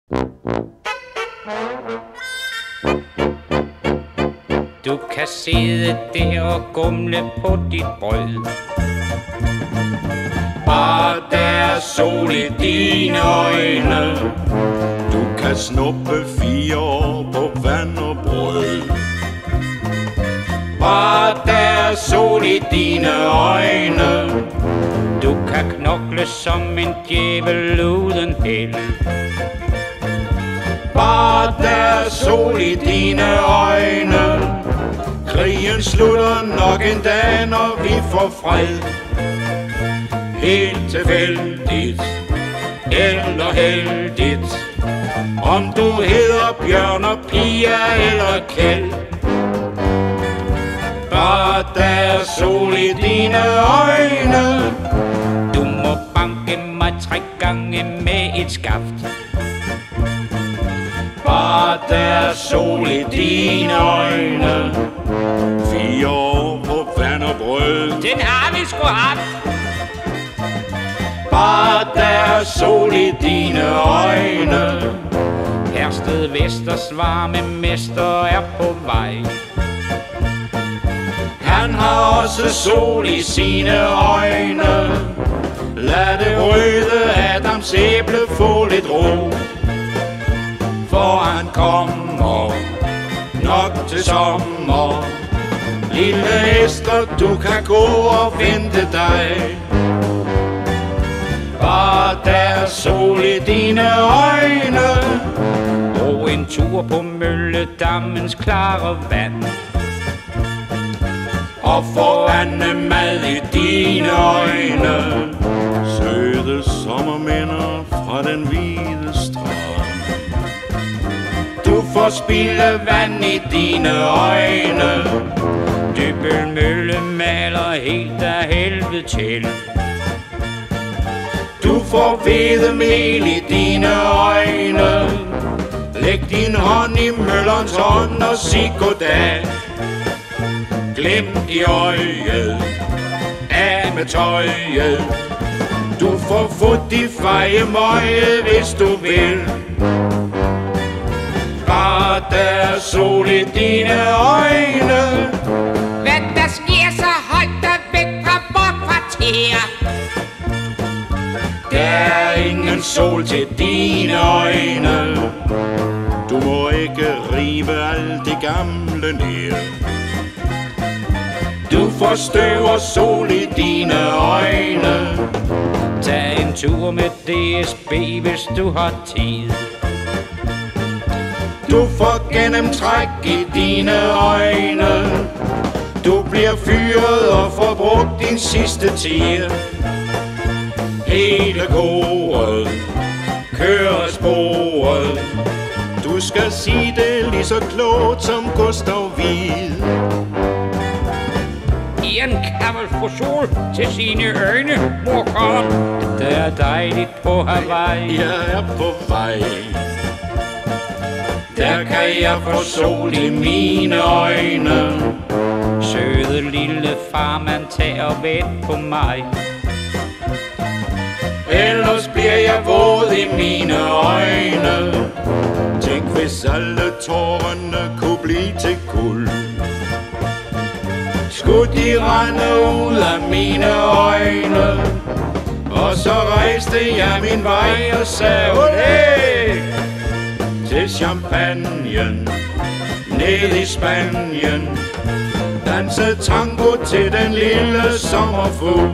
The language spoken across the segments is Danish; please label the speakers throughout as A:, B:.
A: Du kan sidde der og gumle på dit brød. Bare der er sol i dine øjne.
B: Du kan snuppe 4 år på vand og brød.
A: Bare der er sol i dine øjne. Du kan knokle som en djævel uden held. Bare der er sol i dine øjne.
B: Krigen slutter nok en dag, når vi får fred.
A: Helt tilfældigt eller heldigt, om du hedder Bjørn og Pia eller Kjeld. Bare der er sol i dine øjne. Du må banke mig 3 gange med et skaft. Bare der er sol i dine øjne.
B: 4 år på vand og brød.
A: Den har vi sgu haft. Bare der er sol i dine øjne. Hersted Vesters varme mester er på vej. Han har også sol i sine øjne. Lad det røde Adams æble få lidt ro. For han kommer nok til sommer. Lille Esther, du kan gå og vente dig. Bare der er sol i dine øjne. Og en tur på Mølledammens klare vand. Og få andemad i dine øjne.
B: Søde sommerminder fra den hvide strand.
A: Du får spildevand i dine øjne. Dybbøl Mølle maler helt af helvede til. Du får hvedemel i dine øjne. Læg din hånd i møllerens hånd og sig goddag. Glem i øjet, af med tøjet. Du får fået de feje møje, hvis du vil. Bare der er sol i dine øjne.
C: Hvad der sker, så hold dig væk fra vort kvarter.
A: Der er ingen sol til dine øjne.
B: Du må ikke rive alt det gamle ned.
A: Du får støv og sol i dine øjne. Tag en tur med DSB, hvis du har tid. Du får gennemtræk i dine øjne. Du bliver fyret og får brugt din sidste tid. Hele koret kører sporet.
B: Du skal sige det lige så klogt som Gustav Wied.
A: En kan vel få sol til sine øjne, morkom. Det er dejligt på Hawaii.
B: Jeg er på vej.
A: Der kan jeg få sol i mine øjne. Søde lille farmand, tag og vent på mig. Ellers bliver jeg våd i mine øjne.
B: Tænk hvis alle tårerne kunne blive til guld.
A: Skulle de rende ud af mine øjne. Og så rejste jeg min vej og sagde hey! Til champagnen, ned i Spanien. Dansede tango til den lille sommerfugl.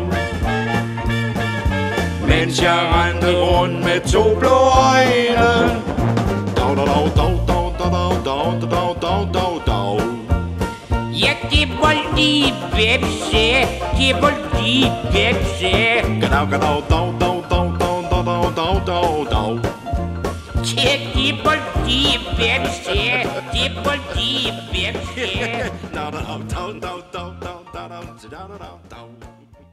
A: Mens jeg rendte rundt med 2 blå øjne.
B: Dav, dav, dav, dav, dav, dav, dav, dav, dav, dav, dav.
C: Ja, det var lige vepse. Det var lige vepse.
B: Gadav, gadav, dav, dav, dav, dav, dav, dav, dav, dav.
C: Det var lige vepse. Det var lige vepse.
B: Dav, dav, dav, dav, dav, dav, dav, dav, dav, dav.